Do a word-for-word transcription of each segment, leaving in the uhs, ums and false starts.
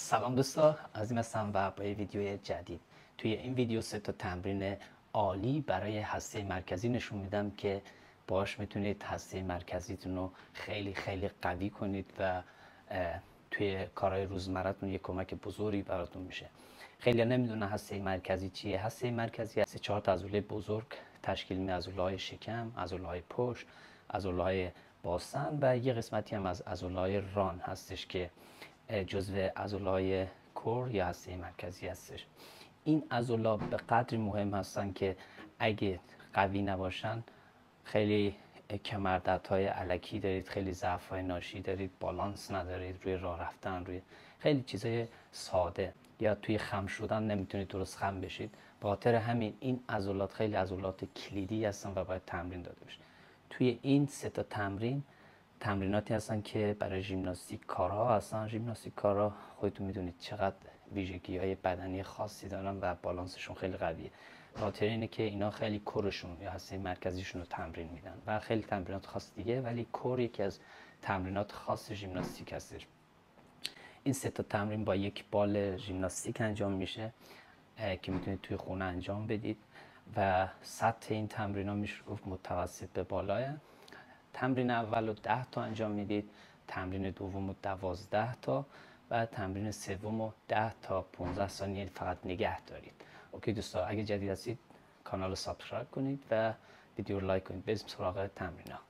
سلام دوستا، عظیم هستم و با یه ویدیو جدید. توی این ویدیو سه تا تمرین عالی برای هسته مرکزی نشون میدم که باهاش میتونید هسته مرکزیتون رو خیلی خیلی قوی کنید و توی کارهای روزمره‌تون یک کمک بزرگی براتون میشه. خیلی نمیدونن هسته مرکزی چیه. هسته مرکزی هسته چهار تا عضله بزرگ تشکیل میده: عضله‌های شکم، عضله‌های پشت، عضله‌های باسن و یه قسمتی هم از عضله‌های ران هستش که جزو عضله‌های کور یا هسته مرکزی هستش. این عضلات به قدری مهم هستن که اگه قوی نباشن خیلی کمردردهای الکی دارید، خیلی ضعف‌های ناشی دارید، بالانس ندارید روی راه رفتن، روی خیلی چیزای ساده، یا توی خم شدن نمیتونید درست خم بشید. به خاطر همین این عضلات خیلی عضلات کلیدی هستن و باید تمرین داده بشه. توی این سه تا تمرین تمریناتی هستن که برای ژیمناستیک کارها هستن. ژیمناستیک کارها خودتون میدونید چقدر ویژگی‌های بدنی خاصی دارن و بالانسشون خیلی قویه. خاطر اینه که اینا خیلی کورشون یا هسته مرکزیشون رو تمرین میدن و خیلی تمرینات خاص دیگه، ولی کور یکی از تمرینات خاص ژیمناستیک هستش. این سه تا تمرین با یک بال ژیمناستیک انجام میشه که میتونید توی خونه انجام بدید و سطح این تمرین ها میشه گفت متوسط به بالاه. تمرین اول رو ده تا انجام میدید، تمرین دوم رو دوازده تا و تمرین سوم رو ده تا پانزده ثانیه فقط نگه دارید. اوکی دوستا، اگه جدید هستید کانال رو سابسکرایب کنید و ویدیو رو لایک کنید. بریم سراغ تمرین ها.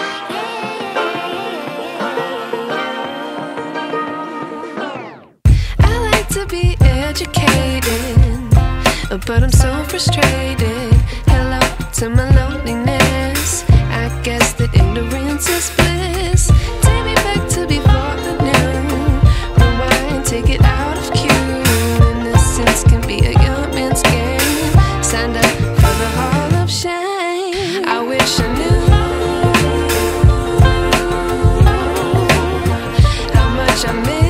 To be educated, but I'm so frustrated. Hello to my loneliness. I guess that ignorance is bliss. Take me back to before the new. Rewind, take it out of cue. Innocence can be a young man's game. Signed up for the hall of shame. I wish I knew how much I miss.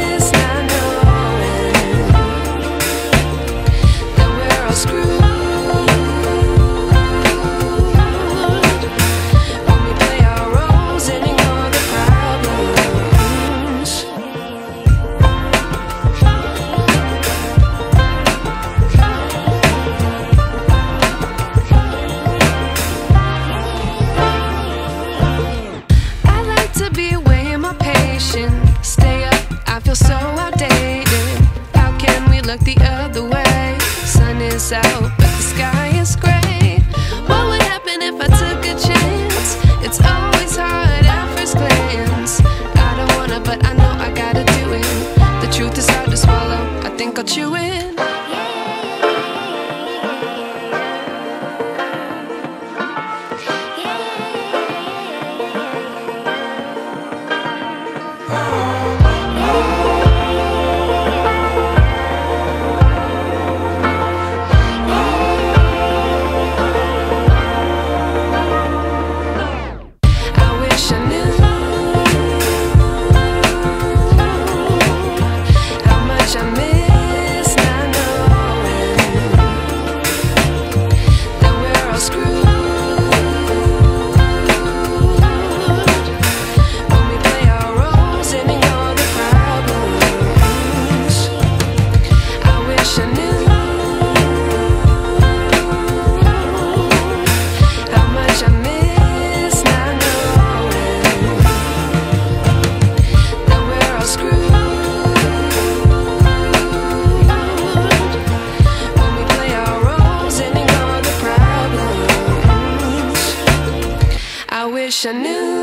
Look the other way. Sun is out, but the sky is gray. What would happen if I took a chance? It's always hard at first glance. I don't wanna, but I know I gotta do it. The truth is hard to swallow. I think I'll chew it. I wish I knew